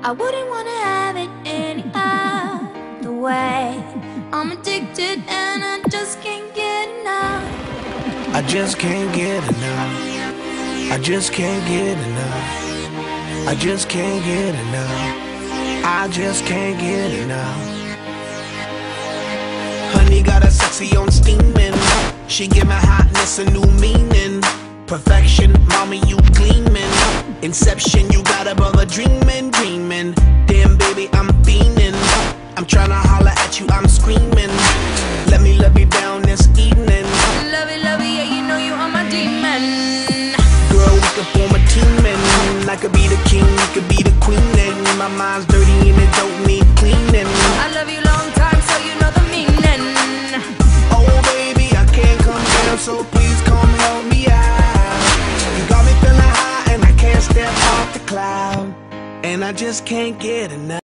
I wouldn't wanna have it any other way. I'm addicted and I just can't get enough. I just can't get enough. I just can't get enough. I just can't get enough. I just can't get enough. Honey got a sexy on steaming. She give my hotness a new meaning. Perfection, mommy, you gleaming. Inception, you got a brother dreaming, dreaming. Damn, baby, I'm fiending. I'm tryna holler at you, I'm screaming. Let me love you down this evening. Love it, yeah, you know you are my demon. Girl, we could form a team and I could be the king, you could be the queen. And my mind's dirty and it don't need cleaning. I love you long time, so you know the meaning. Oh, baby, I can't come down, so please come help me out. You got me feeling high and I can't step off the cloud. And I just can't get enough.